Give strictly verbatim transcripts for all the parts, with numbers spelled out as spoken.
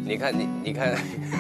你看你你看，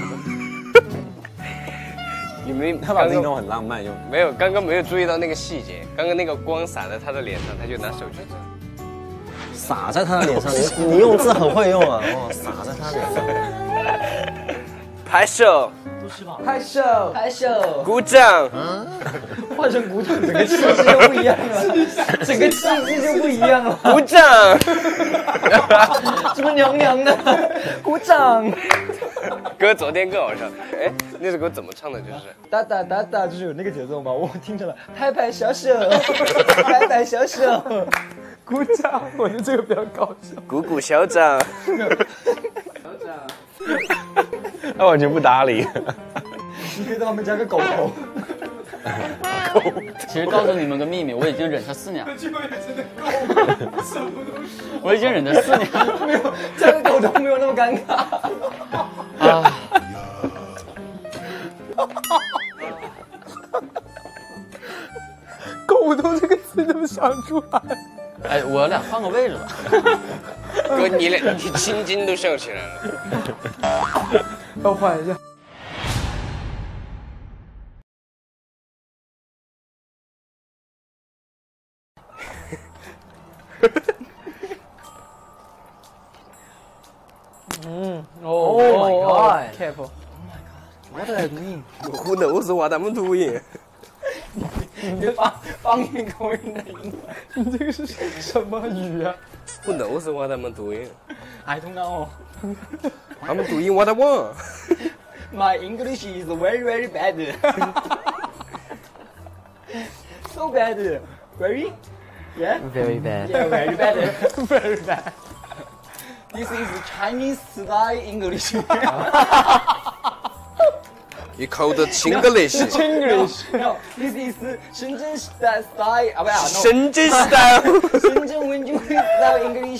你没他把这种很浪漫用。 没有，刚刚没有注意到那个细节，刚刚那个光洒在他的脸上，他就拿手去洒在他的脸上，你你用字很会用啊！哦，洒在他脸上。 拍手， 拍手，拍手， 鼓掌。 换成鼓掌，整个气势就不一样了，整个气势就不一样了。 鼓掌， 什么娘娘的？鼓掌。 歌昨天更好笑，哎，那首歌怎么唱的？就是哒哒哒哒，就是有那个节奏嘛，我听成了拍拍小手，拍拍小手，鼓掌。我觉得这个比较搞笑。 鼓鼓小掌， 小掌， 他完全不搭理。 你可以在后面加个狗头。 其实告诉你们个秘密，我已经忍他四年了。我已经忍他四年了， 没有加个狗头没有那么尴尬。 啊！ 狗头这个词怎么想出来？ 哎，我俩换个位置吧。 哥，你俩你青筋都笑起来了。 要换一下。嗯 ，Oh my god! Careful! Oh my god! What are you doing? Who knows what I'm doing? 你这方方言口音的英文，你这个是什么语啊 Who knows what I'm doing? I don't know. I'm doing what I want. My English is very very bad. So bad. Very? Yeah? Very bad. Yeah, very bad. Very bad. This is Chinese style English. You called it Chinglish. English. No, this is Shenzhen style. Ah, well, no. Shenzhen style. Shenzhen Wenjun style English.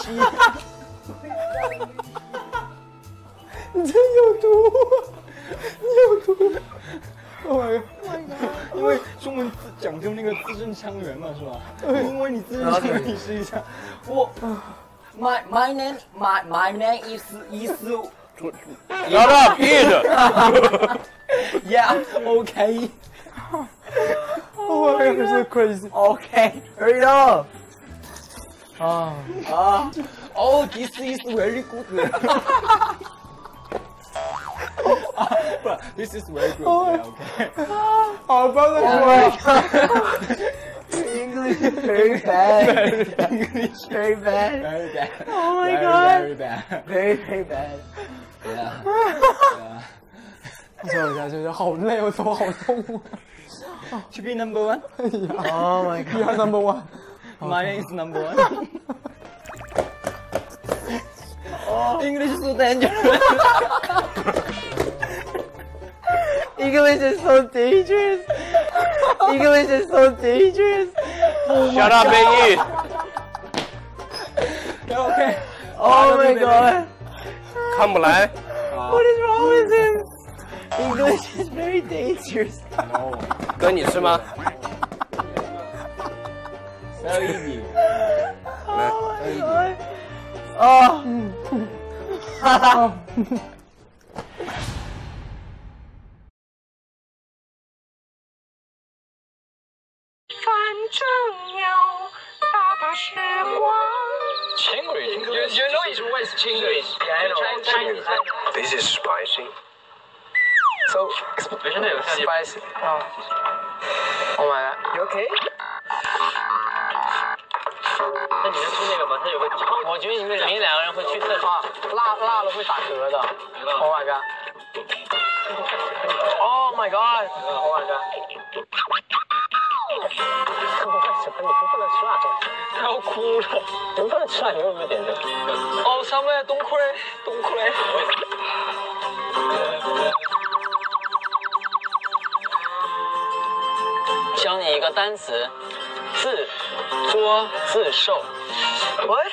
你真有毒！你有毒！ Oh my god！ 因为中文讲究那个字正腔圆嘛，是吧？因为你字正腔圆，你试一下。我 ，My my name my my name is is Shut up, eat. Yeah, okay. Oh my god, so crazy. Okay, hurry up. 啊啊 ！Oh, this is very good. 啊，不 ，This is very good. Okay. 好，不要再说了。English very bad. English very bad. Very bad. Oh my god. Very bad. Very very bad. Yeah. Yeah. 笑一下，笑一下，好累，我头好痛啊。To be number one. Oh my god. You are number one. My name is number one. Oh, English is so dangerous. English is so dangerous. English is so dangerous. Oh Shut up and eat. Okay. Oh my god. 看不来。 What is wrong with him? English is very dangerous. No. 哥，你吃吗？ So easy. 来。 Oh. 哈哈。 反正有大把时光。 Chinglish. You, you know it's always Chinglish. Yeah, I know. Chinese. This is spicy. So spicy. Oh. Oh my god. You okay? 那你能吃那个吗？它有个超，我觉得你们你两个人会去厕所， 辣辣了会打嗝的。Oh my god. Oh my god. Oh my god. 小朋友，你不能吃辣椒，他要哭了。你不能吃辣，你为什么点这个？哦，三位东亏，东亏。 教你一个单词，自作自受。 What？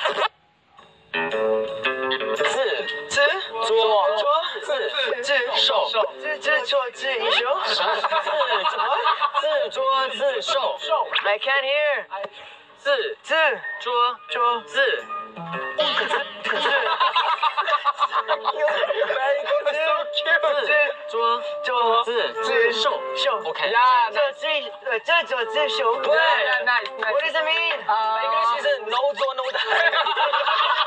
自自作作自自受，自自作自一受。 自自作自受。 I can't hear。 自自作作自。 自。Very 左自自秀秀 ，OK。呀，左自呃这左自秀，对 ，nice nice。What does it mean？ English is no 左 no die。